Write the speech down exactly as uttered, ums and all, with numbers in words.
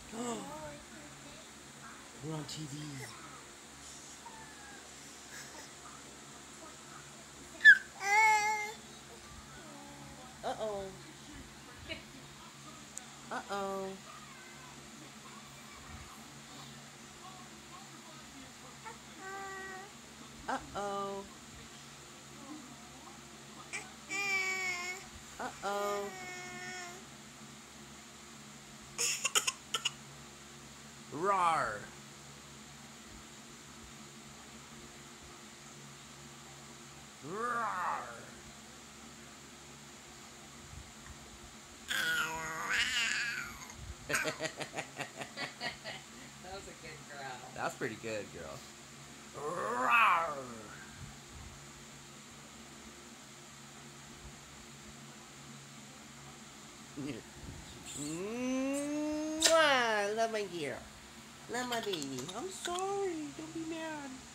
We're on T V. Uh-oh. Uh-oh. Uh-oh. Uh-oh. Rawr. Rawr. That was a good growl. That's pretty good, girl. Rawr. Mwah! Love my girl. Love my baby. I'm sorry. Don't be mad.